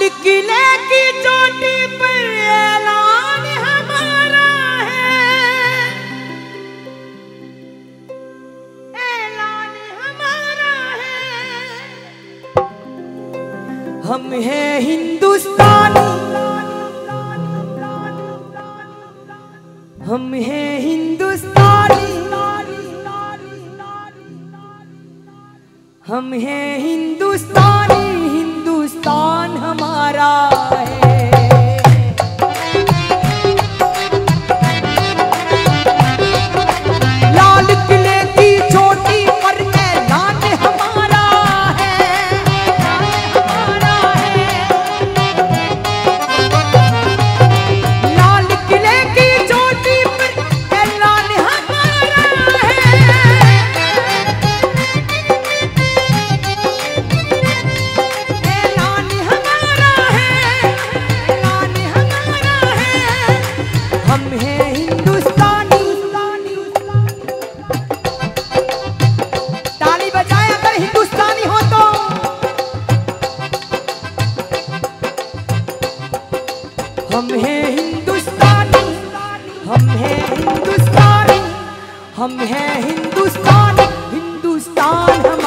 किले की चोटी पर ऐलान हमारा है, ऐलान हमारा है। हम हैं हिंदुस्तानी, हम हैं हिंदुस्तानी, हम हैं हिंदुस्तानी, हिंदुस्तान हमारा है। लाल किले की चोटी पर ऐलान हमारा है, हमारा है। लाल किले की चोटी पर ऐलान हमारा है। ऐलान हमारा है, ऐलान हमारा है। हम हैं हिंदुस्तानी। ताली बजाए अगर हिंदुस्तानी हो तो। हम हैं हिंदुस्तानी, हम हैं हिंदुस्तानी, हम हैं हिंदुस्तानी, हिंदुस्तान